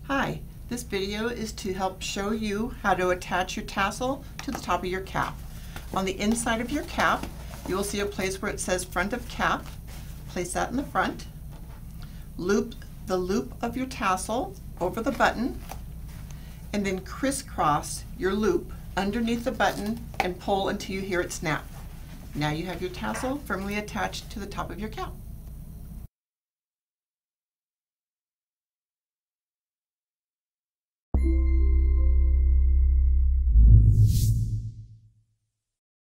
Hi, this video is to help show you how to attach your tassel to the top of your cap. On the inside of your cap, you will see a place where it says front of cap. Place that in the front. Loop the loop of your tassel over the button, and then crisscross your loop underneath the button and pull until you hear it snap. Now you have your tassel firmly attached to the top of your cap.